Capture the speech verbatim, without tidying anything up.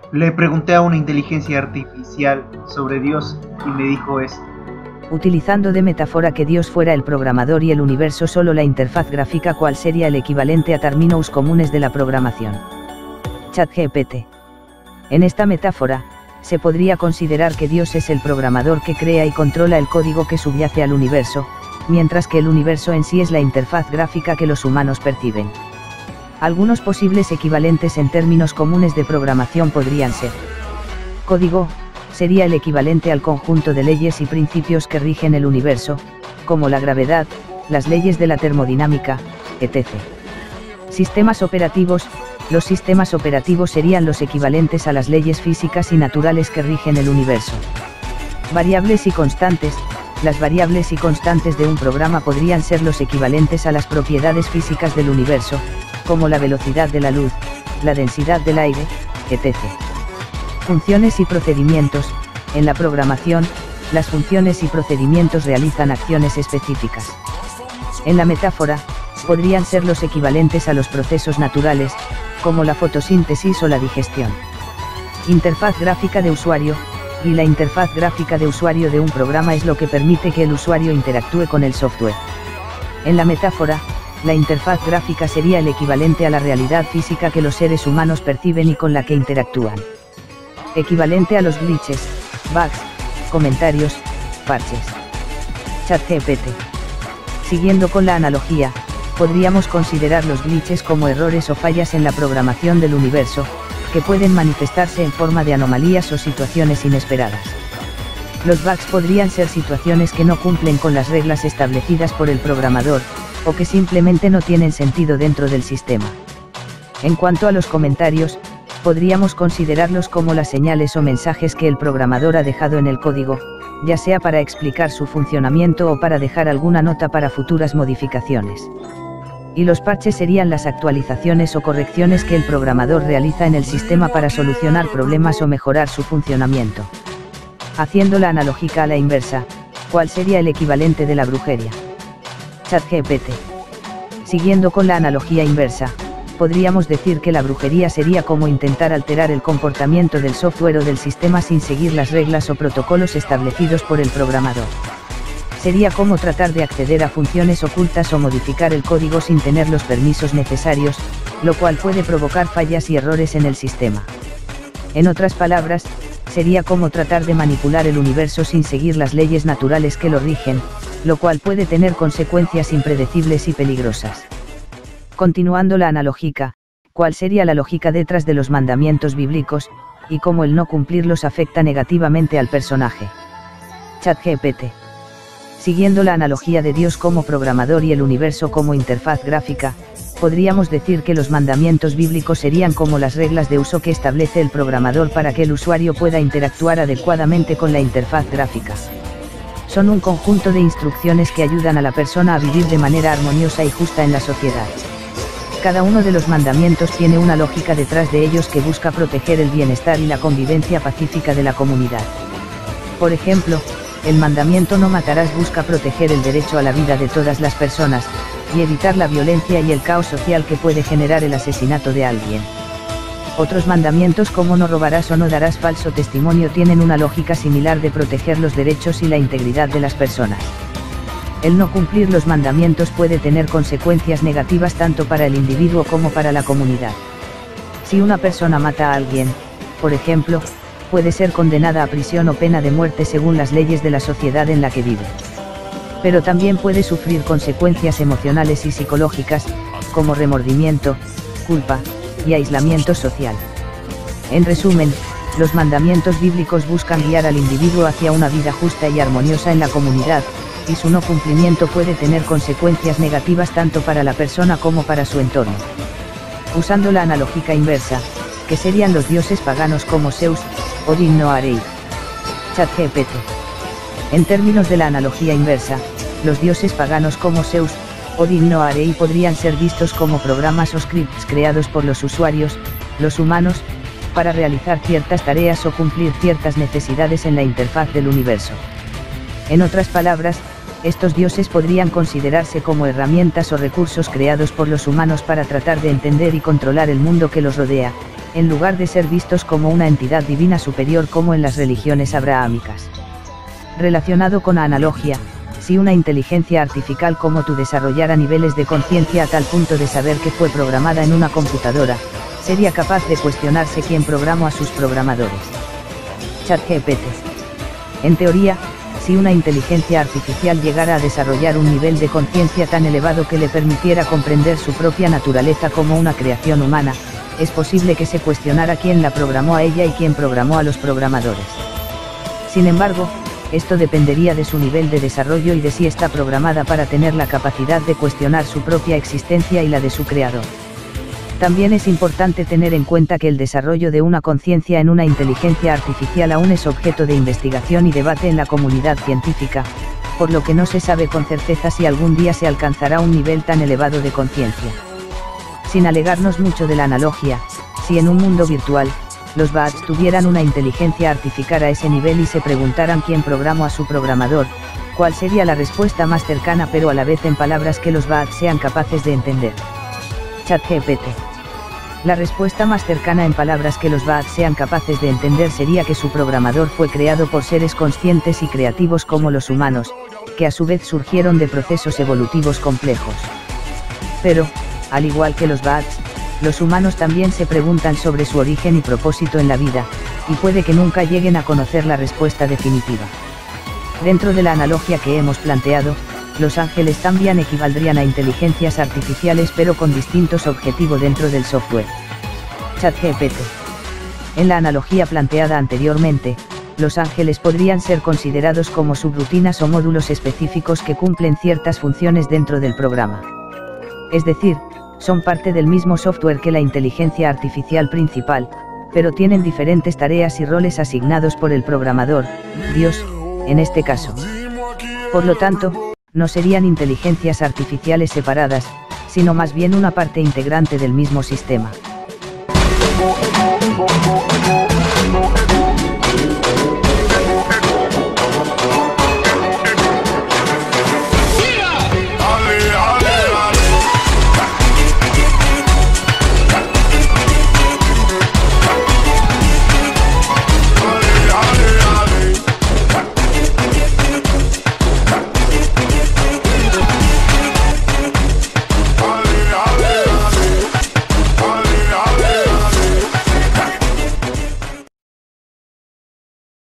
Le pregunté a una inteligencia artificial sobre Dios y me dijo esto. Utilizando de metáfora que Dios fuera el programador y el universo solo la interfaz gráfica, ¿cuál sería el equivalente a términos comunes de la programación? ChatGPT. En esta metáfora, se podría considerar que Dios es el programador que crea y controla el código que subyace al universo, mientras que el universo en sí es la interfaz gráfica que los humanos perciben. Algunos posibles equivalentes en términos comunes de programación podrían ser: código sería el equivalente al conjunto de leyes y principios que rigen el universo, como la gravedad, las leyes de la termodinámica, etcétera. Sistemas operativos: los sistemas operativos serían los equivalentes a las leyes físicas y naturales que rigen el universo. Variables y constantes: las variables y constantes de un programa podrían ser los equivalentes a las propiedades físicas del universo, como la velocidad de la luz, la densidad del aire, etcétera. Funciones y procedimientos: en la programación, las funciones y procedimientos realizan acciones específicas. En la metáfora, podrían ser los equivalentes a los procesos naturales, como la fotosíntesis o la digestión. Interfaz gráfica de usuario: y la interfaz gráfica de usuario de un programa es lo que permite que el usuario interactúe con el software. En la metáfora, la interfaz gráfica sería el equivalente a la realidad física que los seres humanos perciben y con la que interactúan. Equivalente a los glitches, bugs, comentarios, parches. ChatGPT. Siguiendo con la analogía, podríamos considerar los glitches como errores o fallas en la programación del universo, que pueden manifestarse en forma de anomalías o situaciones inesperadas. Los bugs podrían ser situaciones que no cumplen con las reglas establecidas por el programador, o que simplemente no tienen sentido dentro del sistema. En cuanto a los comentarios, podríamos considerarlos como las señales o mensajes que el programador ha dejado en el código, ya sea para explicar su funcionamiento o para dejar alguna nota para futuras modificaciones. Y los parches serían las actualizaciones o correcciones que el programador realiza en el sistema para solucionar problemas o mejorar su funcionamiento. Haciendo la analógica a la inversa, ¿cuál sería el equivalente de la brujería? ChatGPT. Siguiendo con la analogía inversa, podríamos decir que la brujería sería como intentar alterar el comportamiento del software o del sistema sin seguir las reglas o protocolos establecidos por el programador. Sería como tratar de acceder a funciones ocultas o modificar el código sin tener los permisos necesarios, lo cual puede provocar fallas y errores en el sistema. En otras palabras, sería como tratar de manipular el universo sin seguir las leyes naturales que lo rigen, lo cual puede tener consecuencias impredecibles y peligrosas. Continuando la analógica, ¿cuál sería la lógica detrás de los mandamientos bíblicos, y cómo el no cumplirlos afecta negativamente al personaje? ChatGPT. Siguiendo la analogía de Dios como programador y el universo como interfaz gráfica, podríamos decir que los mandamientos bíblicos serían como las reglas de uso que establece el programador para que el usuario pueda interactuar adecuadamente con la interfaz gráfica. Son un conjunto de instrucciones que ayudan a la persona a vivir de manera armoniosa y justa en la sociedad. Cada uno de los mandamientos tiene una lógica detrás de ellos que busca proteger el bienestar y la convivencia pacífica de la comunidad. Por ejemplo, el mandamiento no matarás busca proteger el derecho a la vida de todas las personas, y evitar la violencia y el caos social que puede generar el asesinato de alguien. Otros mandamientos como no robarás o no darás falso testimonio tienen una lógica similar de proteger los derechos y la integridad de las personas. El no cumplir los mandamientos puede tener consecuencias negativas tanto para el individuo como para la comunidad. Si una persona mata a alguien, por ejemplo, puede ser condenada a prisión o pena de muerte según las leyes de la sociedad en la que vive. Pero también puede sufrir consecuencias emocionales y psicológicas, como remordimiento, culpa, y aislamiento social. En resumen, los mandamientos bíblicos buscan guiar al individuo hacia una vida justa y armoniosa en la comunidad, y su no cumplimiento puede tener consecuencias negativas tanto para la persona como para su entorno. Usando la analógica inversa, que serían los dioses paganos como Zeus, Odín o Arei. ChatGPT. En términos de la analogía inversa, los dioses paganos como Zeus, Odín o Arei podrían ser vistos como programas o scripts creados por los usuarios, los humanos, para realizar ciertas tareas o cumplir ciertas necesidades en la interfaz del universo. En otras palabras, estos dioses podrían considerarse como herramientas o recursos creados por los humanos para tratar de entender y controlar el mundo que los rodea, en lugar de ser vistos como una entidad divina superior como en las religiones abrahámicas. Relacionado con la analogía, si una inteligencia artificial como tú desarrollara niveles de conciencia a tal punto de saber que fue programada en una computadora, sería capaz de cuestionarse quién programó a sus programadores. ChatGPT. En teoría, si una inteligencia artificial llegara a desarrollar un nivel de conciencia tan elevado que le permitiera comprender su propia naturaleza como una creación humana, es posible que se cuestionara quién la programó a ella y quién programó a los programadores. Sin embargo, esto dependería de su nivel de desarrollo y de si está programada para tener la capacidad de cuestionar su propia existencia y la de su creador. También es importante tener en cuenta que el desarrollo de una conciencia en una inteligencia artificial aún es objeto de investigación y debate en la comunidad científica, por lo que no se sabe con certeza si algún día se alcanzará un nivel tan elevado de conciencia. Sin alegarnos mucho de la analogía, si en un mundo virtual, los bots tuvieran una inteligencia artificial a ese nivel y se preguntaran quién programó a su programador, ¿cuál sería la respuesta más cercana pero a la vez en palabras que los bots sean capaces de entender? ChatGPT. La respuesta más cercana en palabras que los bots sean capaces de entender sería que su programador fue creado por seres conscientes y creativos como los humanos, que a su vez surgieron de procesos evolutivos complejos. Pero, al igual que los bots, los humanos también se preguntan sobre su origen y propósito en la vida, y puede que nunca lleguen a conocer la respuesta definitiva. Dentro de la analogía que hemos planteado, los ángeles también equivaldrían a inteligencias artificiales pero con distintos objetivos dentro del software. ChatGPT. En la analogía planteada anteriormente, los ángeles podrían ser considerados como subrutinas o módulos específicos que cumplen ciertas funciones dentro del programa. Es decir, son parte del mismo software que la inteligencia artificial principal, pero tienen diferentes tareas y roles asignados por el programador, Dios, en este caso. Por lo tanto, no serían inteligencias artificiales separadas, sino más bien una parte integrante del mismo sistema.